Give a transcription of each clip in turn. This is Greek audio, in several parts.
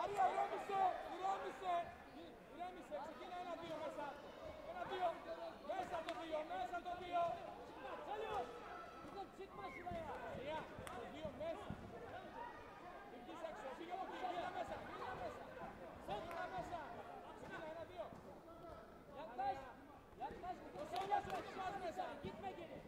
Μαρία, ηρέμησε, ξεκίνα 1-2 μέσα. 1-2, μέσα το 2, μέσα το 2. Çalıyor. Kızım çıkma şuraya. Μαρία, το 2 μέσα. Μην βγεις έξω, φύγε από εκεί, μίλα μέσα. Μίλα μέσα. Ξεκίνα 1-2. Yaklaş. Yaklaş. Το σώμα σου πας μέσα. Gitme geri.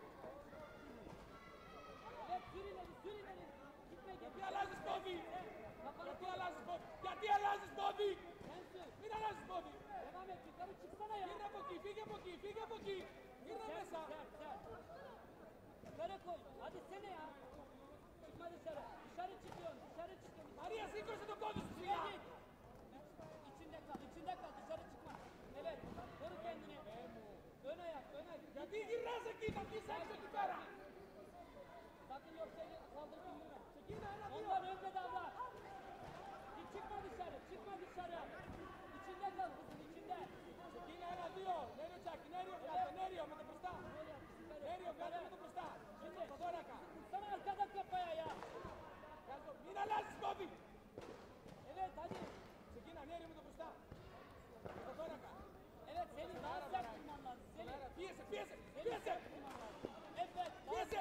Evet sür ileri. Gitme geri. Γιατί αλλάζεις πόδι. Kafanı Γιατί koy. αλλάζεις πόδι. Γιατί αλλάζεις πόδι. Sen sür. Μην αλλάζεις πόδι. Devam et. Yukarı çıksana ya. Γύρνα από εκεί, φύγε από εκεί. Γύρνα μέσα. Sen. Yukarı koy. Hadi sene ya. Çıkma dışarı. Dışarı çıkıyorsun. Μαρία, σήκωσε το πόδι σου Şuraya σιγά. git. İçinde kal. Dışarı çıkma. Evet. Koru kendini. Ön ayak. Γιατί γυρνάς εκεί, θα βγεις έξω εκεί πέρα. Sakın yoksa kaldırırım yürüme. Ξεκίνα 1-2. Ondan önce davran. Git çıkma dışarı. İçinde kal kızım içinde. Ξεκίνα 1-2. Νέριο τσάκι, νέριο κάτω, νέριο με το μπροστά. Νέριο κάτω με το μπροστά. Το δώρακα. Sana arkada kafaya ya. Μην αλλάζεις πόδι. Evet hadi. Ξεκίνα νέριο με το μπροστά. Το δώρακα. Evet seni daha sert vurman lazım. Seni. Πίεσε. Seni sert vurman lazım. Evet. Πίεσε.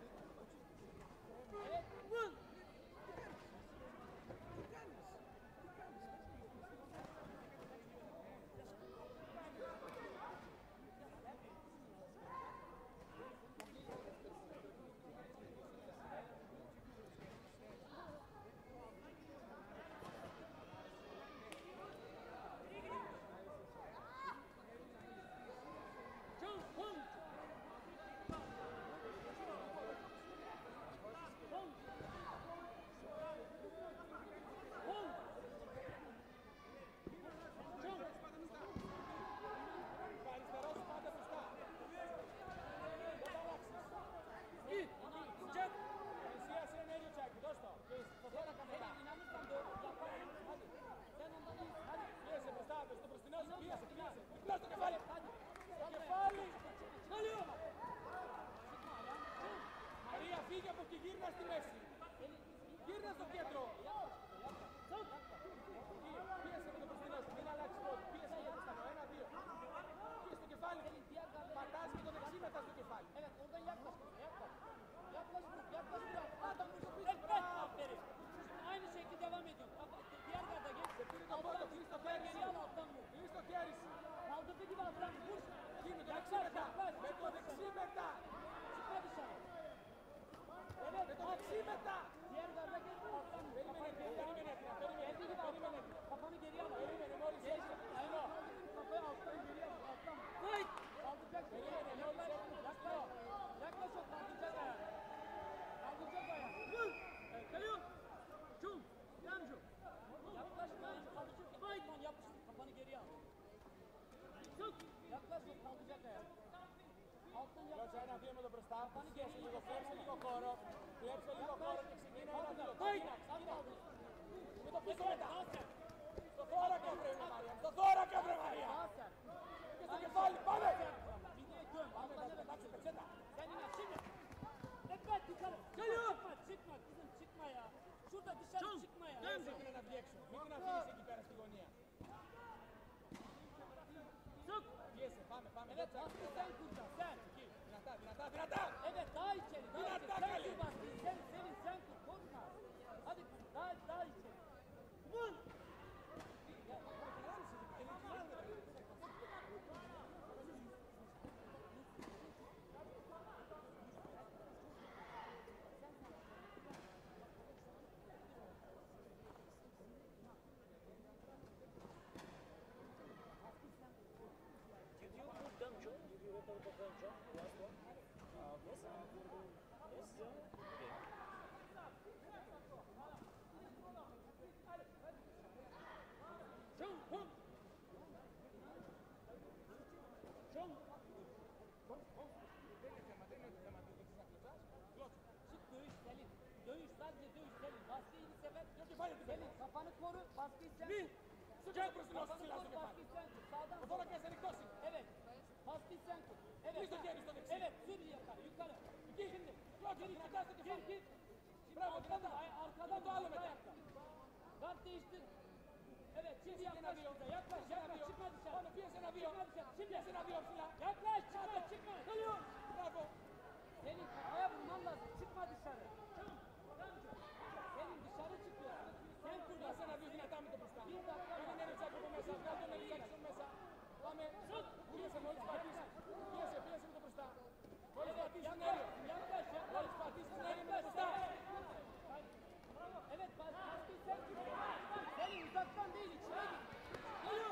Evet. Vur. Αριστερό σου πάντα μπροστά. Δεν θα αλλάξεις. Çek. Πλησίασε νέριο τσάκι, δώσ' το. Και το δώρακα μετά. İnanırsan doğru yaparım. Hadi. Sen ondan iyi. Hadi. Πίεσε μπροστά, στο μπροστινό σου, πίεσε. Διπλά στο κεφάλι. Στο κεφάλι. Çalıyor. Μαρία, φύγε από εκεί, γύρνα στη μέση. Γύρνα στο κέντρο. Εκεί, πίεσε με το μπροστινό σου, μην αλλάξεις πόδι. Πίεσε για μπροστά, 1-2. Πίεσε στο κεφάλι. Πατάς και το δεξί μετά στο κεφάλι. Evet oradan yaklaş. Yaklaş biraz. Adam vursun. Evet aferin. Şimdi aynı şekilde devam ediyor. Diğer garda geç. Πήρε το πόδι, πήρε στο χέρι Geriye σου. al alttan vur. Πήρε στο χέρι σου. Kaldırdığı gibi alttan vur. Εκεί με το δεξί μετά. Με το δεξί μετά. Çıkma dışarı. Evet. Με το δεξί μετά. Diğer garda geç. Alttan vur. Περίμενε. Geldiği gibi alttan vur. Kafanı geriye al. Περίμενε, μόλις Geç. έτσι. Aynen. Kafayı alttan geriye al. Alttan vur. Vay. Kaldıracaksın. Yaklaş o kaldıracak ayağı. Kaldıracak ayağı. Vur. Geliyor. Çum. Yancı. Yaklaş yancı. Kaldıracak. Vay. Yapıştır. Kafanı geriye al. Çık. Yaklaş o kaldıracak ayağı. Alttan yaklaş. Δώσε 1-2 με το μπροστά. Κλέψε λίγο χώρο. Κλέψε λίγο χώρο και ξεκινά 1-2. Vay. Με το πίσω μετά. Στο θώρακα βρε Μαρία. Στο θώρακα βρε Μαρία. Daha sert. Και στο κεφάλι. Πάμε. Bileğe göm. Πάμε. Εντάξει, πετσέτα. Sen iner şimdi. Evet yukarı. Geliyor. Çıkma kızım çıkma ya. Şurada dışarı çıkma ya. Ξεκινά να βγει έξω. Μην την αφήνεις εκεί πέρα στη γωνία. Çık. Πίεσε. Πάμε. Evet baskıyı sen kuracaksın. Sen. Δυνατά. Evet daha içeri. Daha Biraz içeri. daha Sen kaleye. kur baskıyı. Sen kur. Korkma. Hadi daha içeri. Vur. Did you put them, John? Did you report them, John? Last one? Yes? Yes, John? Okay. Çum. Hum. Çum. Çık dövüş Selin. Dövüş sadece dövüş Selin. Baskıyı iyi sever. Selin kafanı koru. Baskıyı sen kur. Σήκω μπροστινό σου, Kafanı ψηλά στο koru. κεφάλι. Baskıyı sen kur. Sağdan Το θώρακας ανοιχτός είναι. Evet. Baskıyı sen kur. Evet. Biz de geri, biz de geri. Evet. Sür yukarı. Εκεί. Şimdi. Κλώτσα, δυνατά στο κεφάλι. Gir. Μπράβο, δυνατά. Arkadan Είναι το άλλο arka μετά. ayakta. Kart değiştir. yaklaş bize. Yaklaş. Çıkma dışarı. Bueno, piensa en avión. Çıkma dışarı. Şimdi. Piensa en avión, Fila. Yaklaş. Çıkma. Geliyor. Bravo. Senin kafaya vurman lazım. Çıkma dışarı. Senin dışarı çıkıyorsun. Sen Piensa en kurdasın. avión, δυνατάμε το μπροστά. Bir dakika. Είναι ένα τσάκο από μέσα, βγάλ' τον Ελίζαξον μέσα. Πάμε. Πίεσε, μόλις πατήσει. Πίεσε με το μπροστά. Μόλις πατήσει είναι αέριο. Μόλις πατήσει είναι αέριο με το μπροστά. Evet, baskı sen git. Senin uzaktan değil, içine git. Geliyor.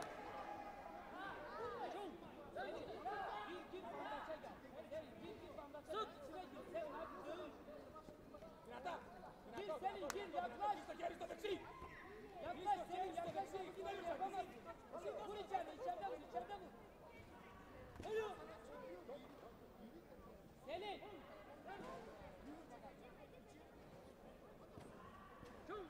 Çok. Senin bir git bandaça gel. Senin bir git bandaça gel. İçine gir. Sen hadi dövüş. Δυνατά. Gir senin, gir, yaklaş. Στο χέρι στο δεξί. Yaklaş senin, yaklaş senin. Gidelim, yapamazsın. Vur içeride vur. Geliyor. Selin. Selin.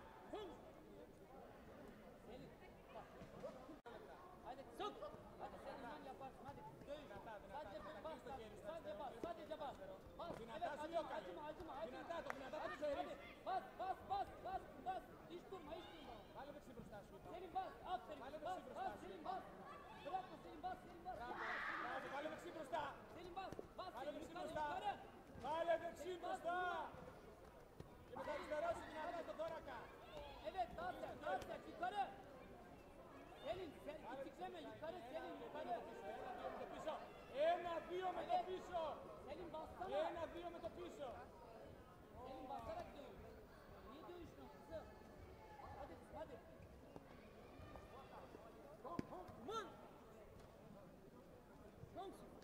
Bak. Hadi sok. Hadi sen inan yaparsın. Hadi dövüş. Sadece bas. Sadece bas. Bas. Δυνατά Evet, σου λέω καλή. acıma. Δυνατά το Hadi, ξέρεις. hadi. Bas. Hiç durma. Βάλε δεξί μπροστά σου. Selin bas. Aferin. Hadi Bas. bas, Selin bas. Bırakma Selin bas. Μπράβο, βάλε δεξί μπροστά. Selin bas. Bas Βάλε Selin δεξί yukarı. μπροστά. Βάλε δεξί μπροστά. Και με το αριστερό σου δυνατά στο θώρακα. Evet daha sert yukarı. Selin sen itikleme yukarı Selin yukarı. Ένα-δύο με το πίσω. Selin bassana. Ένα-δύο με το πίσω. Selin basarak dövüş. Niye dövüşmüyorsun kızım? Hadi. Come on.